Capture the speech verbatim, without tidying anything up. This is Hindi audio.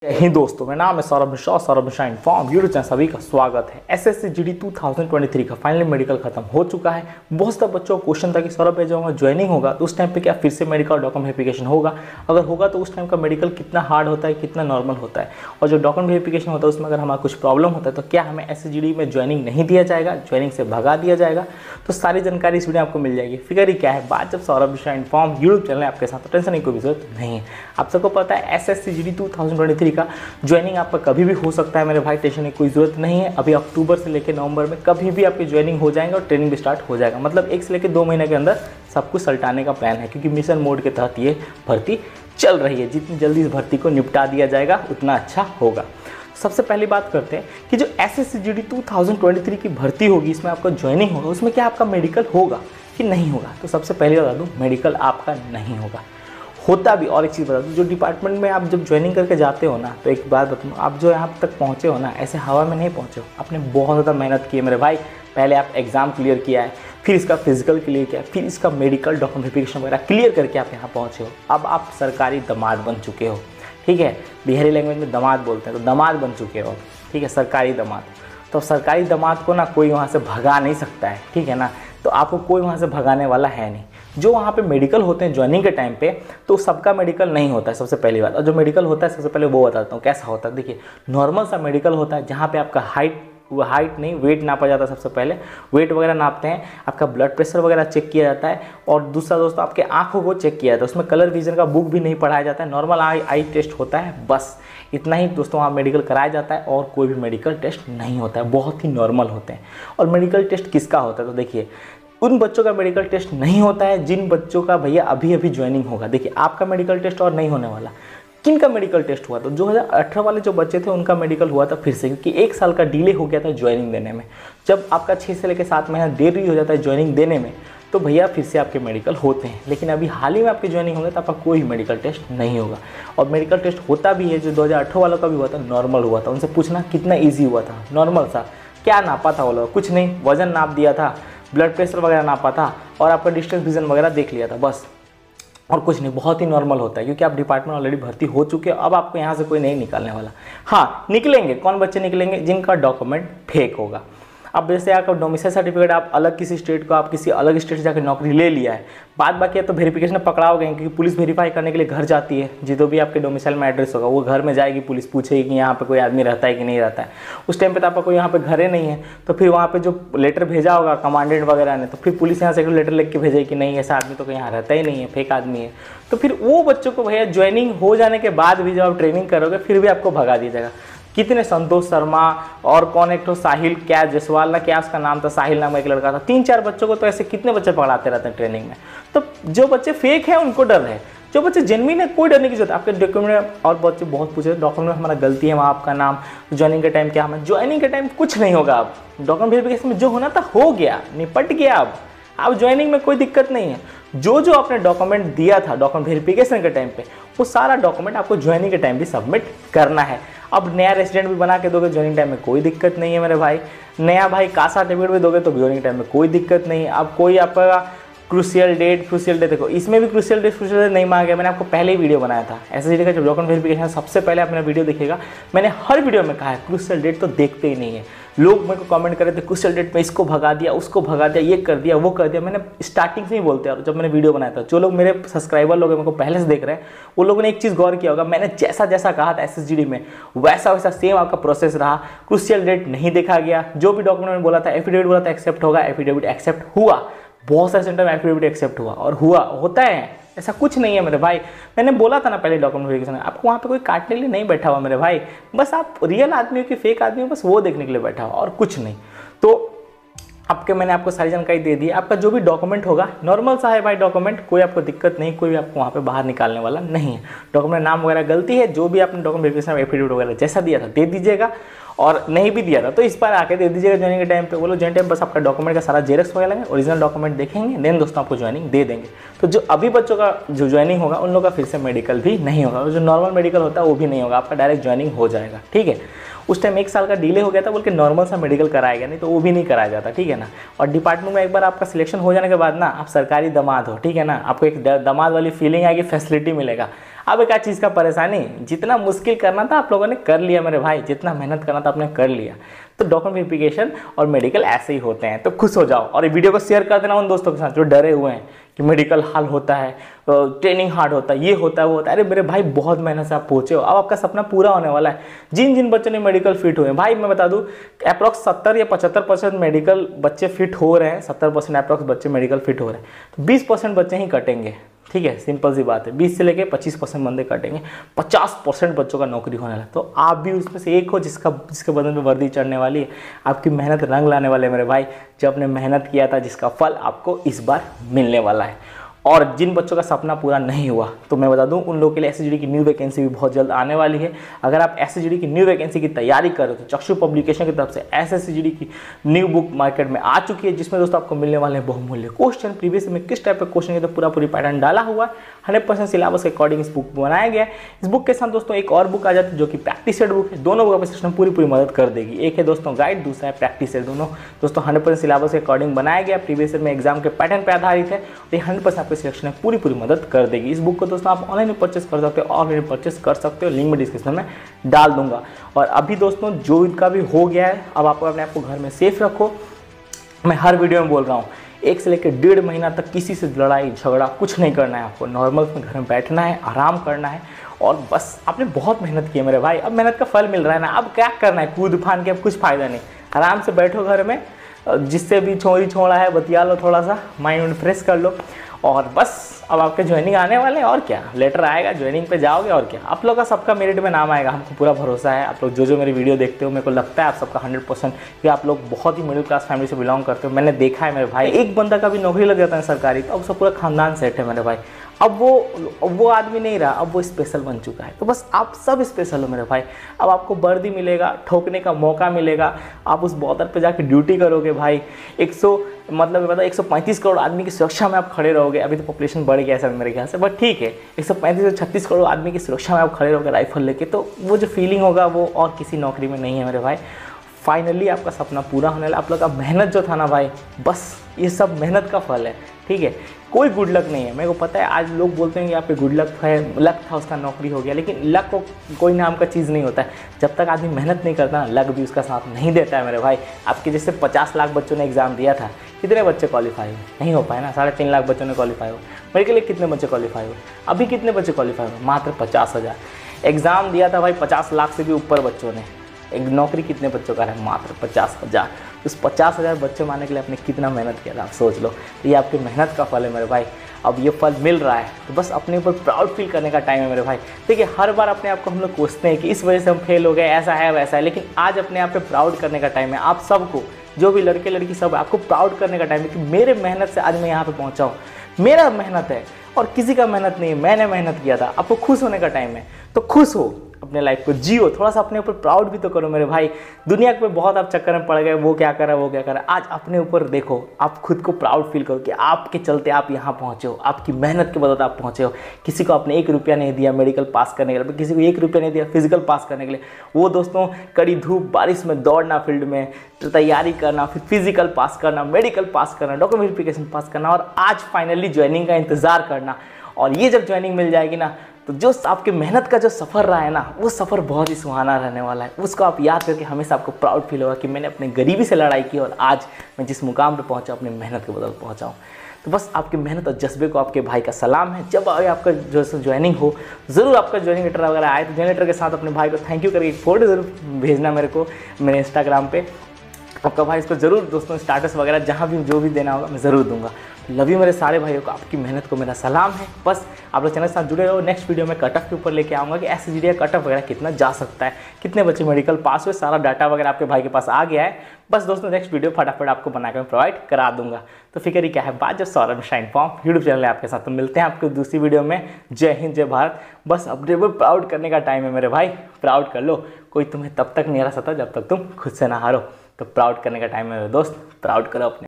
जय हिंद दोस्तों, मेरा नाम है Saurabh Mishra. Saurabh Mishra inform YouTube channel सभी का स्वागत है। एसएससी जीडी दो हज़ार तेईस का फाइनली मेडिकल खत्म हो चुका है। बहुत सारे बच्चों को क्वेश्चन था कि सौरभ भाई जब ज्वाइनिंग होगा तो उस टाइम पे क्या फिर से मेडिकल डॉक्यूमेंट वेरिफिकेशन होगा, अगर होगा तो उस टाइम का मेडिकल कितना हार्ड होता है, कितना नॉर्मल होता है, और जो डॉक्यूमेंट वेरिफिकेशन होता है उसमें अगर हमारा कुछ प्रॉब्लम होता है तो क्या हमें एसएससी में ज्वाइनिंग नहीं दिया जाएगा, ज्वाइनिंग से भगा दिया जाएगा। तो सारी जानकारी इस वीडियो में आपको मिल जाएगी। फिगर ही क्या है बात, जब Saurabh Mishra inform YouTube channel है आपके साथ, तो टेंशन की कोई जरूरत नहीं है। आप सबको पता है एसएससी जीडी दो हज़ार तेईस का ज्वाइनिंग आपका कभी भी हो सकता है मेरे भाई, टेंशन की कोई जरूरत नहीं है। अभी अक्टूबर से लेकर नवंबर में कभी भी आपकी ज्वाइनिंग हो जाएगा और ट्रेनिंग भी स्टार्ट हो जाएगा। मतलब एक से लेकर दो महीने के अंदर सब कुछ सल्टाने का प्लान है, क्योंकि मिशन मोड के तहत ये भर्ती चल रही है। जितनी जल्दी इस भर्ती को निपटा दिया जाएगा उतना अच्छा होगा। सबसे पहली बात करते हैं कि जो एसएससी जीडी दो हज़ार तेईस की भर्ती होगी, इसमें आपका ज्वाइनिंग होगा, उसमें क्या आपका मेडिकल होगा कि नहीं होगा। तो सबसे पहले बता दूँ, मेडिकल आपका नहीं होगा। होता भी, और एक चीज़ बता दूँ, जो डिपार्टमेंट में आप जब ज्वाइनिंग करके जाते हो ना, तो एक बात बताऊँ, आप जो यहाँ तक पहुँचे हो ना, ऐसे हवा में नहीं पहुँचे हो। आपने बहुत ज़्यादा मेहनत की है मेरे भाई। पहले आप एग्ज़ाम क्लियर किया है, फिर इसका फिजिकल क्लियर किया है, फिर इसका मेडिकल डॉक्यूमेंटेशन वगैरह क्लियर करके आप यहाँ पहुँचे हो। अब आप सरकारी दामाद बन चुके हो, ठीक है। बिहारी लैंग्वेज में दामाद बोलते हैं, तो दामाद बन चुके हो, ठीक है, सरकारी दामाद। तो सरकारी दामाद को ना कोई वहाँ से भगा नहीं सकता है, ठीक है ना। तो आपको कोई वहाँ से भगाने वाला है नहीं। जो वहाँ पे मेडिकल होते हैं ज्वाइनिंग के टाइम पे, तो सबका मेडिकल नहीं होता है, सबसे पहली बात। और जो मेडिकल होता है सबसे पहले वो बताता हूँ कैसा होता है। देखिए, नॉर्मल सा मेडिकल होता है जहाँ पे आपका हाइट वो हाइट नहीं वेट नापा जाता है। सबसे पहले वेट वगैरह नापते हैं, आपका ब्लड प्रेशर वगैरह चेक किया जाता है, और दूसरा दोस्तों आपके आँखों को चेक किया जाता है। उसमें कलर विजन का बुक भी नहीं पढ़ाया जाता है, नॉर्मल आई आई टेस्ट होता है, बस इतना ही दोस्तों वहाँ मेडिकल कराया जाता है। और कोई भी मेडिकल टेस्ट नहीं होता है, बहुत ही नॉर्मल होते हैं। और मेडिकल टेस्ट किसका होता है, तो देखिए उन बच्चों का मेडिकल टेस्ट नहीं होता है जिन बच्चों का भैया अभी अभी ज्वाइनिंग होगा। देखिए आपका मेडिकल टेस्ट और नहीं होने वाला। किन का मेडिकल टेस्ट हुआ, तो दो हज़ार अठारह वाले जो बच्चे थे उनका मेडिकल हुआ था फिर से, क्योंकि एक साल का डिले हो गया था ज्वाइनिंग देने में। जब आपका छः से लेकर सात महीना देरी हो जाता है ज्वाइनिंग देने में, तो भैया फिर से आपके मेडिकल होते हैं। लेकिन अभी हाल ही में आपकी ज्वाइनिंग होगी तो आपका कोई मेडिकल टेस्ट नहीं होगा। और मेडिकल टेस्ट होता भी है, जो दो हज़ार अठारह वालों का भी हुआ था, नॉर्मल हुआ था। उनसे पूछना कितना ईजी हुआ था, नॉर्मल सा। क्या नापा था वो लोग, कुछ नहीं, वजन नाप दिया था, ब्लड प्रेशर वगैरह नापा था, और आपका डिस्टेंस विजन वगैरह देख लिया था, बस, और कुछ नहीं। बहुत ही नॉर्मल होता है, क्योंकि आप डिपार्टमेंट ऑलरेडी भर्ती हो चुके हो। अब आपको यहाँ से कोई नहीं निकालने वाला। हाँ, निकलेंगे, कौन बच्चे निकलेंगे, जिनका डॉक्यूमेंट फेक होगा। अब जैसे आपका डोमिसाइल सर्टिफिकेट, आप अलग किसी स्टेट को, आप किसी अलग स्टेट से जाकर नौकरी ले लिया है, बात बाकी है तो वेरिफिकेशन पकड़ाओगे, क्योंकि पुलिस वेरीफाई करने के लिए घर जाती है। जो भी आपके डोमिसाइल में एड्रेस होगा वो घर में जाएगी, पुलिस पूछेगी कि यहाँ पे कोई आदमी रहता है कि नहीं रहता है। उस टाइम पे तो आपका कोई यहाँ पे घरे नहीं है, तो फिर वहाँ पे जो लेटर भेजा होगा कमांडेंट वगैरह ने, तो फिर पुलिस यहाँ से लेटर लिख के भेजेगी कि नहीं, ऐसा आदमी तो कहीं यहाँ रहता ही नहीं है, फेक आदमी है। तो फिर वो बच्चों को भैया ज्वाइनिंग हो जाने के बाद भी जब आप ट्रेनिंग करोगे फिर भी आपको भगा दिया जाएगा। कितने, संतोष शर्मा और कौन एक तो साहिल, क्या जसवाल ना, क्या उसका नाम था, साहिल नाम का एक लड़का था, तीन चार बच्चों को तो ऐसे कितने बच्चे पढ़ाते रहते हैं ट्रेनिंग में। तो जो बच्चे फेक है उनको डर है, जो बच्चे जेन्युइन है कोई डरने की जरूरत है। आपके डॉक्यूमेंट, और बच्चे बहुत पूछे डॉक्यूमेंट में हमारा गलती है, वहाँ आपका नाम, ज्वाइनिंग के टाइम क्या हमें, ज्वाइनिंग के टाइम कुछ नहीं होगा। अब डॉक्यूमेंट वेरिफिकेशन में जो होना था हो गया, निपट गया। अब अब ज्वाइनिंग में कोई दिक्कत नहीं है। जो जो आपने डॉक्यूमेंट दिया था डॉक्यूमेंट वेरिफिकेशन के टाइम पे, वो सारा डॉक्यूमेंट आपको ज्वाइनिंग के टाइम भी सबमिट करना है। अब नया रेसिडेंट भी बना के दोगे ज्वाइनिंग टाइम में कोई दिक्कत नहीं है मेरे भाई। नया भाई कास्ट सर्टिफिकेट भी दोगे तो ज्वाइनिंग टाइम में कोई दिक्कत नहीं है। अब कोई आपका क्रूशियल डेट, क्रूशियल डेट, देखो इसमें भी क्रूशियल डेट क्रूशियल डेट नहीं मांगा गया। मैंने आपको पहले ही वीडियो बनाया था एसएससी का जब डॉक्यूमेंट वेरिफिकेशन, सबसे पहले आप मेरा वीडियो देखिएगा। मैंने हर वीडियो में कहा है क्रूशियल डेट तो देखते ही नहीं है। लोग मेरे को कमेंट कर रहे थे क्रूशियल डेट में इसको भगा दिया, उसको भगा दिया, ये कर दिया, वो कर दिया। मैंने स्टार्टिंग से ही बोलते हैं, जब मैंने वीडियो बनाया था, जो लोग मेरे सब्सक्राइबर लोग मेरे को पहले से देख रहे हैं, वो लोगों ने एक चीज़ गौर किया होगा, मैंने जैसा जैसा कहा था एसएसजीडी में वैसा वैसा सेम आपका प्रोसेस रहा। क्रूशियल डेट नहीं देखा गया। जो भी डॉक्यूमेंट बोला था, एफिडेविट बोला था एक्सेप्ट होगा, एफिडेविट एक्सेप्ट हुआ। बहुत सारे सेंटर में एफिडेविट एक्सेप्ट हुआ और हुआ, होता है, ऐसा कुछ नहीं है मेरे भाई। मैंने बोला था ना पहले डॉक्यूमेंट वेरिफिकेशन, आपको वहाँ पे कोई काटने के लिए नहीं बैठा हुआ मेरे भाई, बस आप रियल आदमी हो कि फेक आदमी हो, बस वो देखने के लिए बैठा हुआ, और कुछ नहीं। तो आपके मैंने आपको सारी जानकारी दे दी। आपका जो भी डॉक्यूमेंट होगा नॉर्मल सा है भाई डॉक्यूमेंट, कोई आपको दिक्कत नहीं, कोई भी आपको वहाँ पे बाहर निकालने वाला नहीं है। डॉक्यूमेंट नाम वगैरह गलती है, जो भी आपने डॉक्यूमेंट वेरिफिकेशन एफिडेविट वगैरह जैसा दिया था दे दीजिएगा, और नहीं भी दिया था तो इस बार आके दे दीजिएगा ज्वाइनिंग के टाइम पे। बोलो ज्वाइनिंग टाइम बस आपका डॉक्यूमेंट का सारा जेरक्स वगैरह लेंगे, ओरिजिनल डॉक्यूमेंट देखेंगे, देन दोस्तों आपको ज्वाइनिंग दे देंगे। तो जो अभी बच्चों का जो ज्वाइनिंग होगा उन लोगों का फिर से मेडिकल भी नहीं होगा, और जो नॉर्मल मेडिकल होता है वो भी नहीं होगा, आपका डायरेक्ट ज्वाइनिंग हो जाएगा, ठीक है। उस टाइम एक साल का डिले हो गया था बोल के नॉर्मल सा मेडिकल कराया गया, नहीं तो वो भी नहीं कराया जाता, ठीक है ना। और डिपार्टमेंट में एक बार आपका सिलेक्शन हो जाने के बाद ना आप सरकारी दामाद हो, ठीक है ना, आपको एक दामाद वाली फीलिंग आएगी, फैसिलिटी मिलेगा। अब क्या चीज़ का परेशानी, जितना मुश्किल करना था आप लोगों ने कर लिया मेरे भाई, जितना मेहनत करना था आपने कर लिया। तो डॉक्यूमेंट वेरिफिकेशन और मेडिकल ऐसे ही होते हैं, तो खुश हो जाओ और ये वीडियो को शेयर कर देना उन दोस्तों के साथ जो डरे हुए हैं कि मेडिकल हाल होता है, ट्रेनिंग हार्ड होता है, ये होता है वो होता है। अरे मेरे भाई बहुत मेहनत से आप पहुंचे हो, अब आपका सपना पूरा होने वाला है। जिन जिन बच्चों ने मेडिकल फिट हुए हैं भाई, मैं बता दूं अप्रॉक्स सत्तर या पचहत्तर परसेंट मेडिकल बच्चे फिट हो रहे हैं, सत्तर परसेंट अप्रॉक्स बच्चे मेडिकल फिट हो रहे हैं, तो बीस परसेंट बच्चे ही कटेंगे। ठीक है, सिंपल सी बात है, बीस से लेके पच्चीस परसेंट बंदे कटेंगे, पचास परसेंट बच्चों का नौकरी होने वाला है। तो आप भी उसमें से एक हो जिसका जिसके बदन में वर्दी चढ़ने वाली है, आपकी मेहनत रंग लाने वाले मेरे भाई, जो आपने मेहनत किया था जिसका फल आपको इस बार मिलने वाला है। और जिन बच्चों का सपना पूरा नहीं हुआ, तो मैं बता दूं उन लोगों के लिए एसएसजीडी की न्यू वैकेंसी भी बहुत जल्द आने वाली है। अगर आप एसएसजीडी की न्यू वैकेंसी की तैयारी कर रहे हो तो चक्षु पब्लिकेशन की तरफ से एसएसजीडी की न्यू बुक मार्केट में आ चुकी है, जिसमें दोस्तों आपको मिलने वाले हैं बहुमूल्य क्वेश्चन। प्रीवियस में किस टाइप के क्वेश्चन है तो पूरा पूरी पैटर्न डाला हुआ है, हंड्रेड परसेंट सिलेबस के अकॉर्डिंग इस बुक बनाया गया है। इस बुक के साथ दोस्तों एक और बुक आ जाती है जो कि प्रैक्टिस सेट बुक है। दोनों बुक सिस्टम पूरी पूरी मदद कर देगी। एक है दोस्तों गाइड, दूसरा है प्रैक्टिस सेट। दोनों दोस्तों हंड्रेड परसेंट सिलेबस के अकॉर्डिंग बनाया गया, प्रीवियस में एग्जाम के पैटर्न पर आधारित है और ये हंड्रेड परसेंट आपके सिलेक्शन में पूरी पूरी मदद कर देगी। इस बुक को दोस्तों आप ऑनलाइन में परचेस कर सकते हो, ऑफलाइन परचेस कर सकते हो, लिंक में डिस्क्रिप्शन में डाल दूंगा। और अभी दोस्तों जो इनका भी हो गया है, अब आप अपने आप को घर में सेफ रखो। मैं हर वीडियो में बोल रहा हूँ, एक से लेकर डेढ़ महीना तक किसी से लड़ाई झगड़ा कुछ नहीं करना है आपको, नॉर्मल में घर में बैठना है, आराम करना है और बस। आपने बहुत मेहनत की है मेरे भाई, अब मेहनत का फल मिल रहा है ना, अब क्या करना है, कूद फान के अब कुछ फायदा नहीं, आराम से बैठो घर में, जिससे भी छोड़ी छोड़ा है बतिया लो, थोड़ा सा माइंड फ्रेश कर लो और बस। अब आपके ज्वाइनिंग आने वाले हैं और क्या, लेटर आएगा, ज्वाइनिंग पे जाओगे और क्या। आप लोग का सबका मेरिट में नाम आएगा, हमको पूरा भरोसा है। आप लोग जो जो मेरी वीडियो देखते हो, मेरे को लगता है आप सबका हंड्रेड परसेंट कि आप लोग बहुत ही मिडिल क्लास फैमिली से बिलोंग करते हो। मैंने देखा है मेरे भाई, एक बंदा का भी नौकरी लग जाता है सरकारी तो अब सब पूरा खानदान सेट है मेरे भाई। अब वो अब वो आदमी नहीं रहा, अब वो स्पेशल बन चुका है। तो बस आप सब स्पेशल हो मेरे भाई। अब आपको वर्दी मिलेगा, ठोकने का मौका मिलेगा, आप उस बॉर्डर पे जाके ड्यूटी करोगे भाई। एक सौ मतलब पता एक सौ पैंतीस करोड़ आदमी की सुरक्षा में आप खड़े रहोगे। अभी तो पॉपुलेशन बढ़ गया है सर मेरे ख्याल से, बट ठीक है, एक सौ पैंतीस से छत्तीस करोड़ आदमी की सुरक्षा में आप खड़े रहोगे राइफल लेके, तो वो जो फीलिंग होगा वो और किसी नौकरी में नहीं है मेरे भाई। फाइनली आपका सपना पूरा होने वाला। आप लोग का मेहनत जो था ना भाई, बस ये सब मेहनत का फल है। ठीक है, कोई गुड लक नहीं है, मेरे को पता है। आज लोग बोलते हैं कि आप पे गुड लक है, लक था उसका नौकरी हो गया, लेकिन लक को कोई नाम का चीज़ नहीं होता है। जब तक आदमी मेहनत नहीं करता ना, लक भी उसका साथ नहीं देता है मेरे भाई। आपके जैसे पचास लाख बच्चों ने एग्जाम दिया था, कितने बच्चे क्वालिफाई हुए? नहीं हो पाए ना, साढ़े तीन लाख बच्चों ने क्वालिफाई हो। मेरे के लिए कितने बच्चे क्वालिफाई हुए? अभी कितने बच्चे क्वालिफाई हुए? मात्र पचास हज़ार। एग्ज़ाम दिया था भाई पचास लाख से भी ऊपर बच्चों ने, एक नौकरी कितने बच्चों का है? मात्र पचास हज़ार। उस पचास हज़ार बच्चे मारने के लिए आपने कितना मेहनत किया था, आप सोच लो। तो ये आपकी मेहनत का फल है मेरे भाई। अब ये फल मिल रहा है तो बस अपने ऊपर प्राउड फील करने का टाइम है मेरे भाई। देखिए, हर बार अपने आप को हम लोग कोसते हैं कि इस वजह से हम फेल हो गए, ऐसा है वैसा है, लेकिन आज अपने आप पे प्राउड करने का टाइम है। आप सबको, जो भी लड़के लड़की सब, आपको प्राउड करने का टाइम है कि मेरे मेहनत से आज मैं यहाँ पे पहुँचा हूँ। मेरा मेहनत है और किसी का मेहनत नहीं है, मैंने मेहनत किया था। आपको खुश होने का टाइम है, तो खुश हो, अपने लाइफ को जियो, थोड़ा सा अपने ऊपर प्राउड भी तो करो मेरे भाई। दुनिया पे बहुत आप चक्कर में पड़ गए, वो क्या करा वो क्या करा। आज अपने ऊपर देखो, आप खुद को प्राउड फील करो कि आपके चलते आप यहाँ पहुँचे हो, आपकी मेहनत के बदौलत आप पहुँचे हो। किसी को आपने एक रुपया नहीं दिया मेडिकल पास करने के लिए, किसी को एक रुपया नहीं दिया फिजिकल पास करने के लिए। वो दोस्तों कड़ी धूप बारिश में दौड़ना, फील्ड में तैयारी करना, फिर फिजिकल पास करना, मेडिकल पास करना, डॉक्यूमेंट वेरिफिकेशन पास करना और आज फाइनली ज्वाइनिंग का इंतज़ार करना। और ये जब ज्वाइनिंग मिल जाएगी ना, तो जो आपके मेहनत का जो सफ़र रहा है ना, वो सफ़र बहुत ही सुहाना रहने वाला है। उसको आप याद करके हमेशा आपको प्राउड फील होगा कि मैंने अपने गरीबी से लड़ाई की और आज मैं जिस मुकाम पे पहुंचा अपनी मेहनत के बदौलत पहुंचा हूँ। तो बस आपकी मेहनत और जज्बे को आपके भाई का सलाम है। जब आपका जो ज्वाइनिंग हो, ज़रूर आपका ज्वाइनिंग लेटर वगैरह आए तो ज्वाइनिंग लेटर के साथ अपने भाई को थैंक यू करके एक फ़ोटो ज़रूर भेजना मेरे को, मेरे इंस्टाग्राम पे। आपका भाई इसको ज़रूर दोस्तों स्टाटस वगैरह जहाँ भी जो भी देना होगा मैं ज़रूर दूंगा। लव यू मेरे सारे भाइयों को, आपकी मेहनत को मेरा सलाम है। बस आप लोग चैनल के साथ जुड़े रहो। नेक्स्ट वीडियो में कट ऑफ के ऊपर लेके आऊँगा कि एसएसजीडी का कट ऑफ वगैरह कितना जा सकता है, कितने बच्चे मेडिकल पास हुए, सारा डाटा वगैरह आपके भाई के पास आ गया है। बस दोस्तों नेक्स्ट वीडियो फटाफट आपको बनाकर मैं प्रोवाइड करा दूंगा। तो फिक्र ही क्या है, बात जब Saurabh shine form YouTube channel है आपके साथ। तो मिलते हैं आपको दूसरी वीडियो में। जय हिंद, जय भारत। बस अपने ऊपर प्राउड करने का टाइम है मेरे भाई, प्राउड कर लो। कोई तुम्हें तब तक नहीं हरा सकता जब तक तुम खुद से ना हारो। तो प्राउड करने का टाइम है मेरे दोस्त, प्राउड करो अपने।